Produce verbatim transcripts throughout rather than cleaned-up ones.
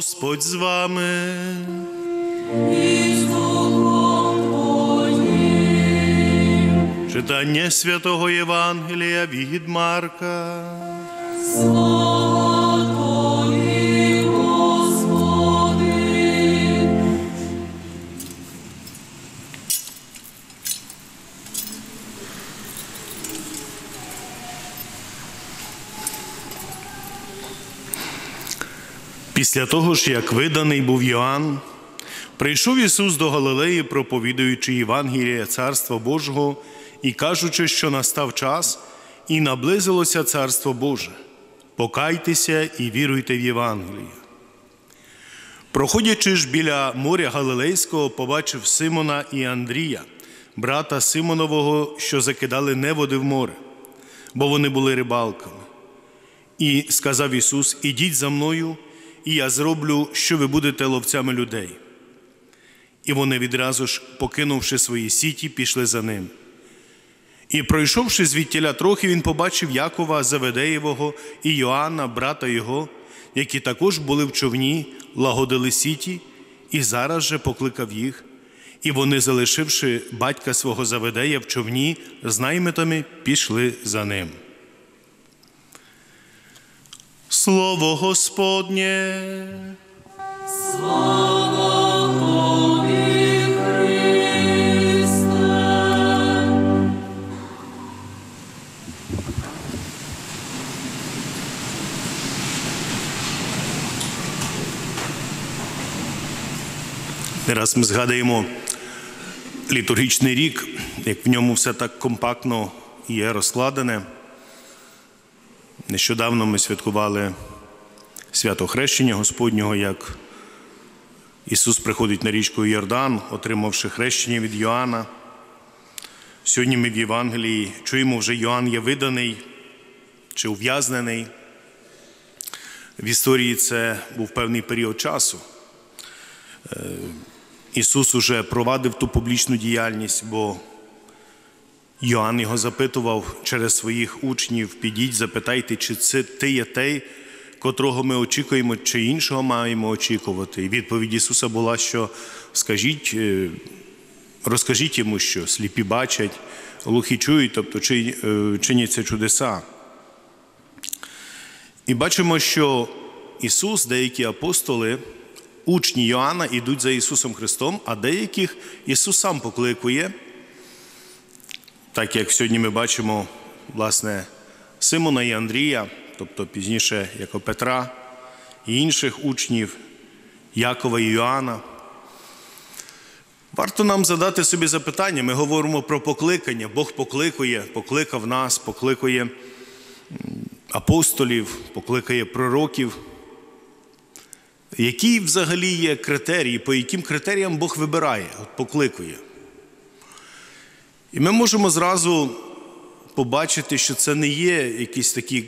Господь з вами. І з Духом Твоїм. Читання Святого Євангелія від Марка. Слава Тобі, Господи. Після того ж, як виданий був Йоанн, прийшов Ісус до Галилеї, проповідуючи Євангеліє Царства Божого і кажучи, що настав час і наблизилося Царство Боже. Покайтеся і віруйте в Євангеліє. Проходячи ж біля моря Галилейського, побачив Симона і Андрія, брата Симонового, що закидали неводи в море, бо вони були рибалками. І сказав Ісус: «Ідіть за мною, і я зроблю, що ви будете ловцями людей». І вони відразу ж, покинувши свої сіті, пішли за ним. І пройшовши звідтіля трохи, він побачив Якова Заведеєвого і Йоанна, брата його, які також були в човні, лагодили сіті, і зараз же покликав їх. І вони, залишивши батька свого Заведея в човні з наймитами, пішли за ним. Слово Господнє. Слава Тобі, Христе. Не раз ми згадаємо літургічний рік, як в ньому все так компактно є розкладене. Нещодавно ми святкували свято Хрещення Господнього, як Ісус приходить на річку Йордан, отримавши хрещення від Йоанна. Сьогодні ми в Євангелії чуємо, вже Йоанн є виданий чи ув'язнений. В історії це був певний період часу. Ісус уже провадив ту публічну діяльність, бо Йоанн його запитував через своїх учнів: «Підіть, запитайте, чи це ти є той, котрого ми очікуємо, чи іншого маємо очікувати». І відповідь Ісуса була, що скажіть, розкажіть йому, що сліпі бачать, глухі чують, тобто чиняться чудеса. І бачимо, що Ісус, деякі апостоли, учні Йоанна, ідуть за Ісусом Христом, а деяких Ісус сам покликує, так як сьогодні ми бачимо, власне, Симона і Андрія, тобто пізніше як Петра, і інших учнів, Якова і Йоанна. Варто нам задати собі запитання, ми говоримо про покликання, Бог покликує, покликав нас, покликує апостолів, покликає пророків. Які взагалі є критерії, по яким критеріям Бог вибирає, от покликує? І ми можемо зразу побачити, що це не є якісь такі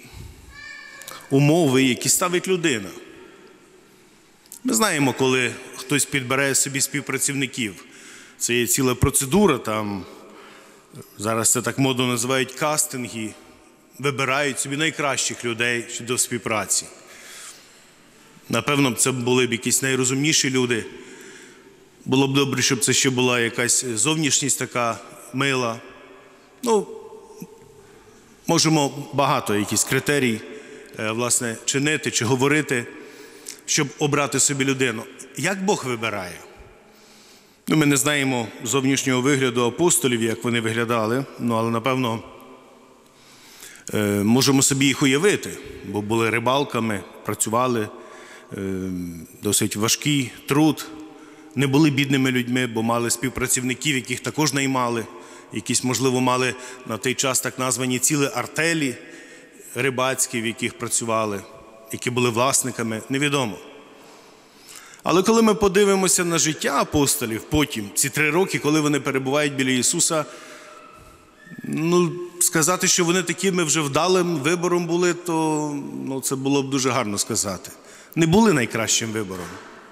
умови, які ставить людина. Ми знаємо, коли хтось підбирає собі співпрацівників. Це є ціла процедура, там, зараз це так модно називають кастинги, вибирають собі найкращих людей до співпраці. Напевно, це були б якісь найрозумніші люди. Було б добре, щоб це ще була якась зовнішність така мила. Ну, можемо багато якісь критерій, власне, чинити чи говорити, щоб обрати собі людину. Як Бог вибирає? Ну, ми не знаємо зовнішнього вигляду апостолів, як вони виглядали, ну, але, напевно, можемо собі їх уявити, бо були рибалками, працювали, досить важкий труд, не були бідними людьми, бо мали співпрацівників, яких також наймали, якісь, можливо, мали на той час так названі цілі артелі рибацькі, в яких працювали, які були власниками, невідомо. Але коли ми подивимося на життя апостолів потім, ці три роки, коли вони перебувають біля Ісуса, ну, сказати, що вони такими вже вдалим вибором були, то ну, це було б дуже гарно сказати. Не були найкращим вибором.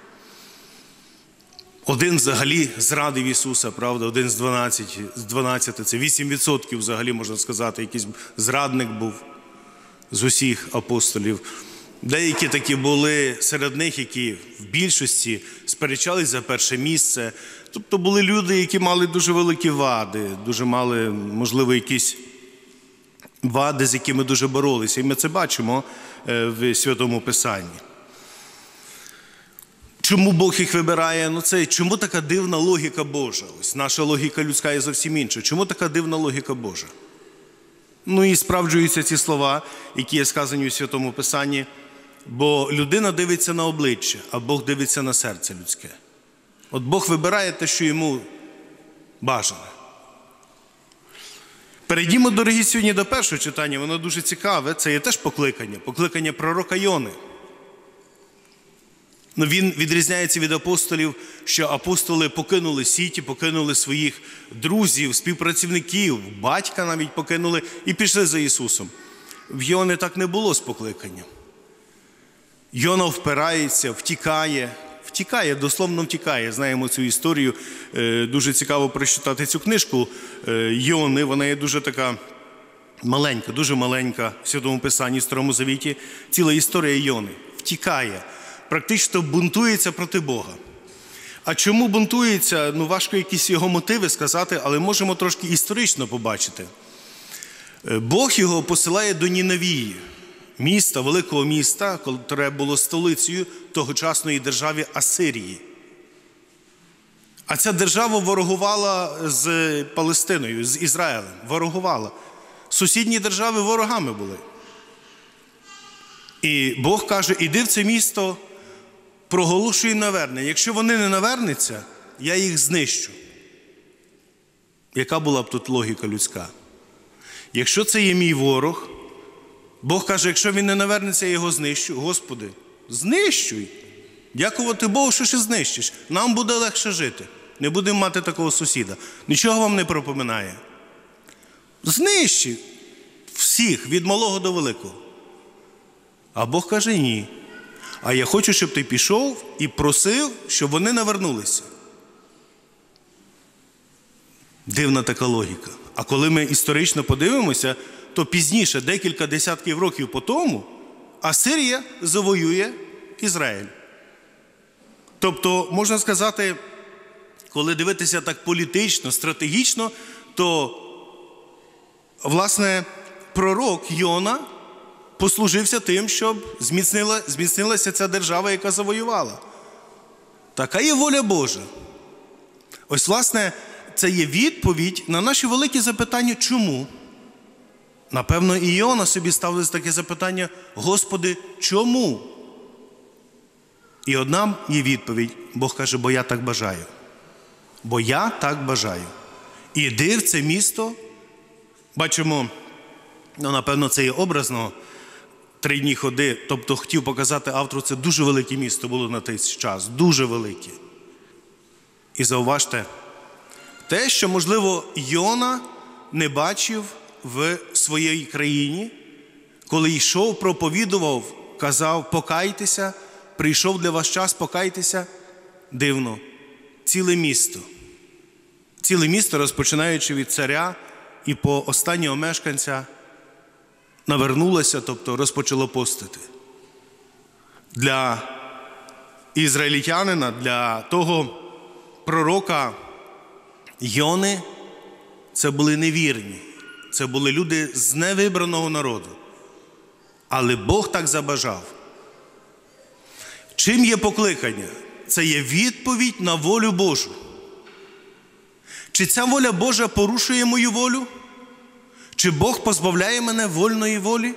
Один взагалі зрадив Ісуса, правда, один з дванадцяти, з дванадцяти, це вісім відсотків взагалі, можна сказати, якийсь зрадник був з усіх апостолів. Деякі такі були серед них, які в більшості сперечались за перше місце. Тобто були люди, які мали дуже великі вади, дуже мали, можливо, якісь вади, з якими дуже боролися. І ми це бачимо в Святому Писанні. Чому Бог їх вибирає? Ну це чому така дивна логіка Божа? Ось наша логіка людська є зовсім інша. Чому така дивна логіка Божа? Ну і справджуються ці слова, які є сказані у Святому Писанні. Бо людина дивиться на обличчя, а Бог дивиться на серце людське. От Бог вибирає те, що йому бажано. Перейдімо, дорогі, сьогодні до першого читання. Воно дуже цікаве. Це є теж покликання. Покликання пророка Йони. Ну, він відрізняється від апостолів, що апостоли покинули сіті, покинули своїх друзів, співпрацівників, батька навіть покинули і пішли за Ісусом. В Йони так не було з покликанням. Йона впирається, втікає, втікає, дословно втікає. Знаємо цю історію, дуже цікаво прочитати цю книжку Йони, вона є дуже така маленька, дуже маленька в Святому Писанні, в Старому Завіті. Ціла історія Йони. Втікає, практично бунтується проти Бога. А чому бунтується? Ну, важко якісь його мотиви сказати, але можемо трошки історично побачити. Бог його посилає до Ніневії, міста, великого міста, яке було столицею тогочасної держави Асирії. А ця держава ворогувала з Палестиною, з Ізраїлем. Ворогувала. Сусідні держави ворогами були. І Бог каже, іди в це місто, проголошуй навернення. Якщо вони не навернуться, я їх знищу. Яка була б тут логіка людська? Якщо це є мій ворог, Бог каже, якщо він не навернеться, я його знищу. Господи, знищуй. Дякувати Богу, що ще знищиш. Нам буде легше жити. Не будемо мати такого сусіда. Нічого вам не пропоминає. Знищуй всіх, від малого до великого. А Бог каже, ні. А я хочу, щоб ти пішов і просив, щоб вони навернулися. Дивна така логіка. А коли ми історично подивимося, то пізніше, декілька десятків років по тому, Асирія завоює Ізраїль. Тобто, можна сказати, коли дивитися так політично, стратегічно, то, власне, пророк Йона послужився тим, щоб зміцнила, зміцнилася ця держава, яка завоювала. Така є воля Божа. Ось, власне, це є відповідь на наші великі запитання, чому? Напевно, і Йона собі ставив таке запитання, Господи, чому? І одна є відповідь, Бог каже, бо я так бажаю. Бо я так бажаю. Іди в це місто, бачимо, ну, напевно, це є образно, три дні ходи, тобто хотів показати автору, це дуже велике місто було на той час, дуже велике. І зауважте, те, що, можливо, Йона не бачив в своїй країні, коли йшов, проповідував, казав, покайтеся, прийшов для вас час, покайтеся, дивно, ціле місто. Ціле місто, розпочинаючи від царя і по останнього мешканця, навернулося, тобто розпочало постити. Для ізраїльтянина, для того пророка Йони, це були невірні. Це були люди з невибраного народу. Але Бог так забажав. Чим є покликання? Це є відповідь на волю Божу. Чи ця воля Божа порушує мою волю? Чи Бог позбавляє мене вольної волі?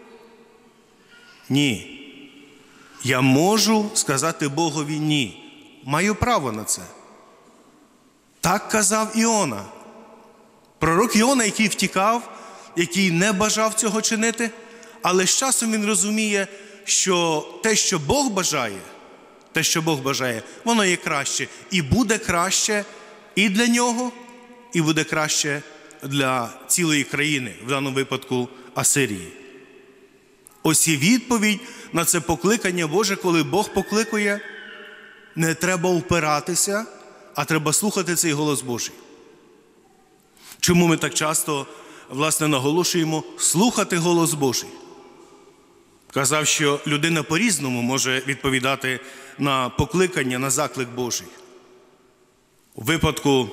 Ні. Я можу сказати Богові ні. Маю право на це. Так казав Іона. Пророк Іона, який втікав, який не бажав цього чинити, але з часом він розуміє, що те, що Бог бажає, те, що Бог бажає, воно є краще. І буде краще і для нього, і буде краще для цілої країни, в даному випадку Асирії. Ось і відповідь на це покликання Боже, коли Бог покликує, не треба впиратися, а треба слухати цей голос Божий. Чому ми так часто, власне, наголошуємо слухати голос Божий? казав, що людина по-різному може відповідати на покликання, на заклик Божий. У випадку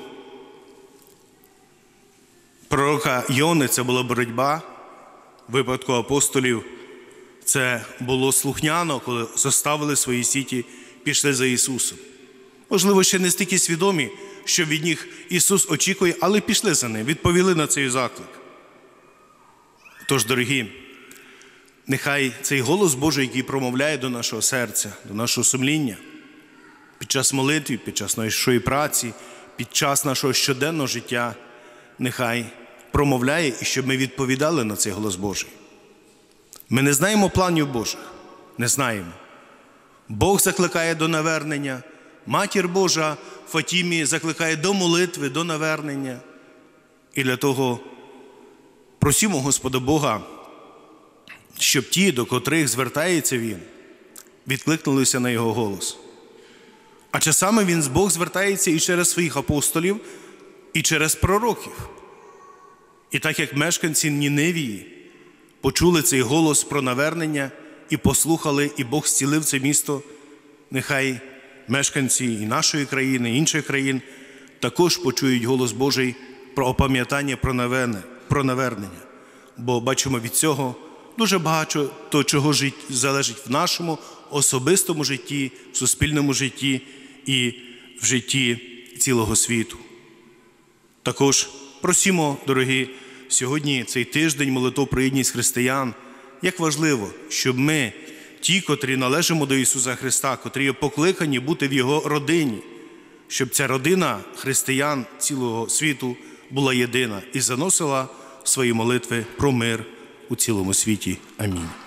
пророка Йони це була боротьба, у випадку апостолів це було слухняно, коли зоставили свої сіті, пішли за Ісусом. Можливо, ще не стільки свідомі, що від них Ісус очікує, але пішли за Ним, відповіли на цей заклик. Тож, дорогі, нехай цей голос Божий, який промовляє до нашого серця, до нашого сумління, під час молитви, під час нашої праці, під час нашого щоденного життя, нехай промовляє, і щоб ми відповідали на цей голос Божий. Ми не знаємо планів Божих, не знаємо. Бог закликає до навернення, Матір Божа Фатімі закликає до молитви, до навернення. І для того просимо Господа Бога, щоб ті, до котрих звертається Він, відкликнулися на Його голос. А часами Він, Бог, звертається і через своїх апостолів, і через пророків. І так як мешканці Ніневії почули цей голос про навернення і послухали, і Бог зцілив це місто, нехай мешканці і нашої країни, і інших країн також почують голос Божий про опам'ятання, про навернення. Бо бачимо від цього дуже багато того, чого залежить в нашому особистому житті, в суспільному житті і в житті цілого світу. Також просимо, дорогі, сьогодні цей тиждень молитов про єдність християн, як важливо, щоб ми, ті, котрі належимо до Ісуса Христа, котрі є покликані бути в Його родині, щоб ця родина християн цілого світу була єдина і заносила свої молитви про мир у цілому світі. Амінь.